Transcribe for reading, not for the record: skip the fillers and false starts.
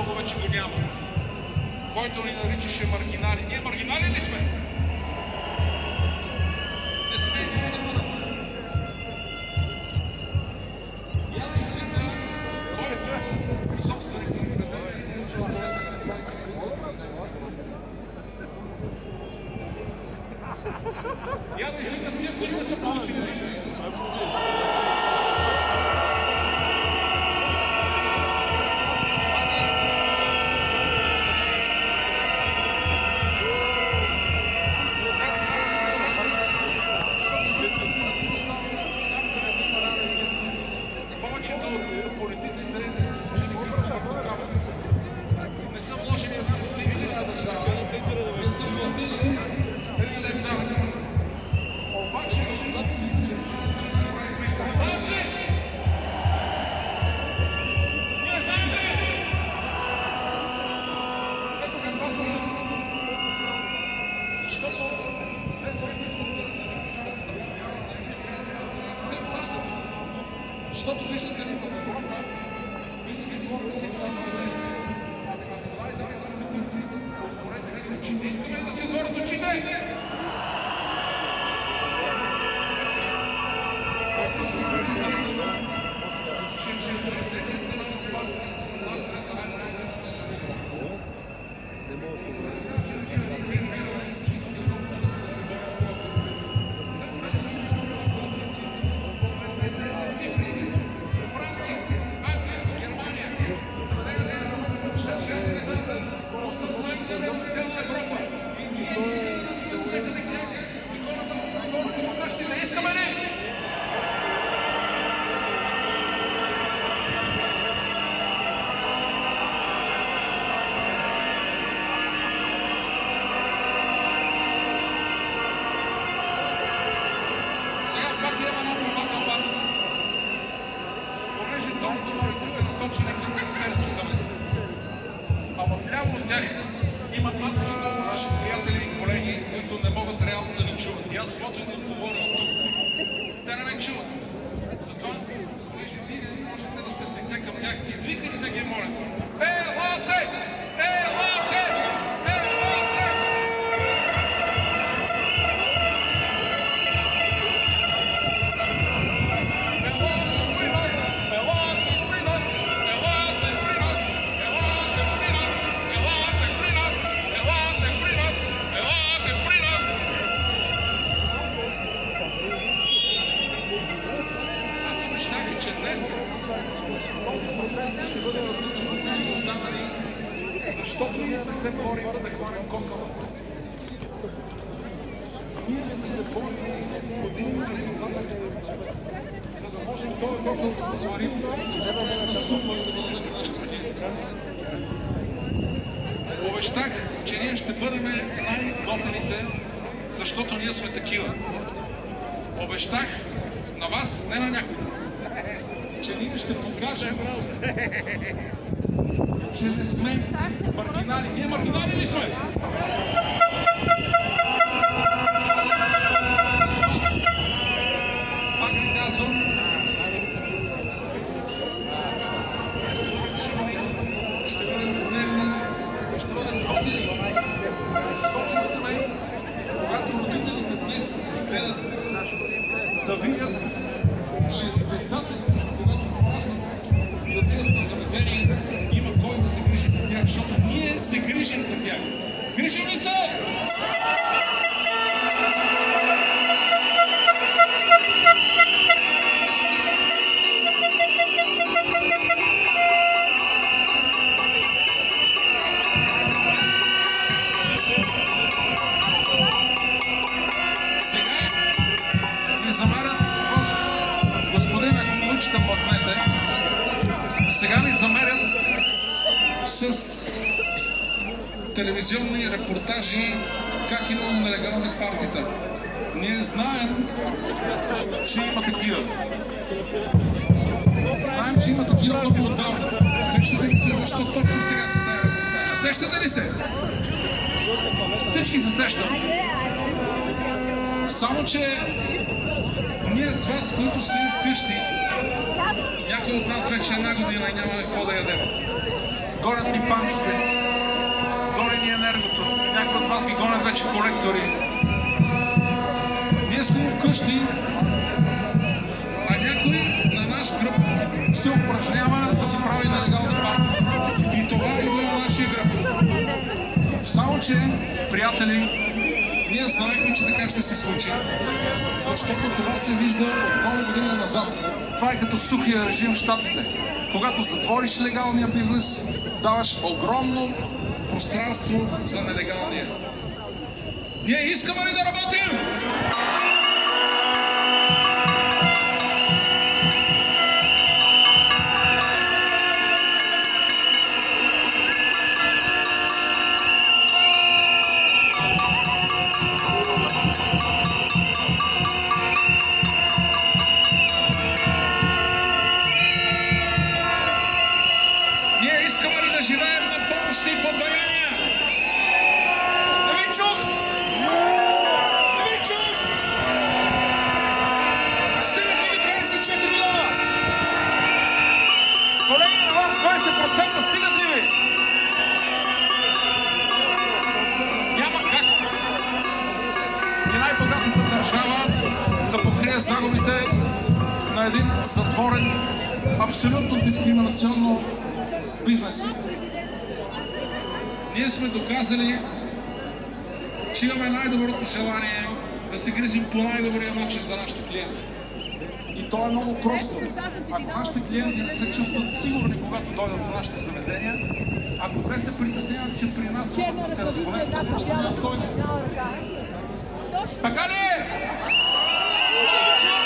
него вече го няма. Който ни наричаше маргинали. Ние маргинали ли сме? Не сме и няма да бъдем. Яна и света, който е собственик на заведение, учил съвета на 20 Яна и света, тия пари не са получили нищо. Политиците не са сложили кръв в ръкавата. Не са вложили една стотина на държава. Не са платили един лев данък. Обаче доказателството, че знаят ли? Ние знаем ли? Ето се казва, защото те са се плащат. Защото виждате ли в Европа, вие се говорите всички заведения. Господа и дами политици, отворете си очите. Искаме да си отворят очите! А в ляво от тях има адски много наши приятели и колеги, които не могат реално да ни чуват. И аз каквото и да им говоря от тук, те не ме чуват. Затова, понеже вие можете да сте с лице към тях, извикайте да ги молят. Елате! Елате! Елате! Че днес този протест ще бъде различен от всички останали, защото ние сме се борили да хванем кокала. Ние сме се борили години, за да можем този кокал да го сварим и да дадем на супа и да го дадем на нашите родини. Обещах, че ние ще бъдем най-готените, защото ние сме такива. Обещах на вас, не на някой, че ние ще покажем, че не сме маргинали. Ние маргинали ли сме? Пак ви казвам, ще бъдем гневни, ще бъдем готини, защото искаме, когато родителите днес гледат, да видят, че децата, когато пораснат и отидат на заведение, има кой да се грижи за тях, защото ние се грижим за тях. Грижим ли се? Сега се замерят господина, ако платнете, сега ни замерят с телевизионни репортажи как имало нелегални партита. Ние знаем, че има такива. Знаем, че има такива много отдавна. Сещате ли се защо точно сега се дава репортажа? Сещате ли се? Всички се сещат. Само, че ние с вас, които стоим вкъщи, някой от нас вече една година и няма какво да ядем. горят ни банките, гони ни енергото, някои от вас ги гонят вече колектори. Ние стоим вкъщи, а някой на наш гръб се упражнява да си прави нелегални партии. И това идва на нашия гръб. Само че, приятели, ние знаехме, че така ще се случи, защото това се вижда от много години назад. Това е като сухия режим в Щатите. Когато затвориш легалния бизнес, даваш огромно пространство за нелегалния. Ние искаме ли да работим? Живеем на помощи и подаяния! Не ви чух! Не ви чух! Стигнах ли 24 лева? Колеги, на вас 20% стигат ли ви? Няма как! И най-богатата държава да покрие загубите на един затворен, абсолютно дискриминационно бизнес. Ние сме доказали, че имаме най-доброто желание да се грижим по най-добрия начин за нашите клиенти. И то е много просто. Ако нашите клиенти не се чувстват сигурни, когато дойдат в нашите заведения, ако те се притесняват, че при нас могат да се разболят, то просто няма да дойдат. Така ли е?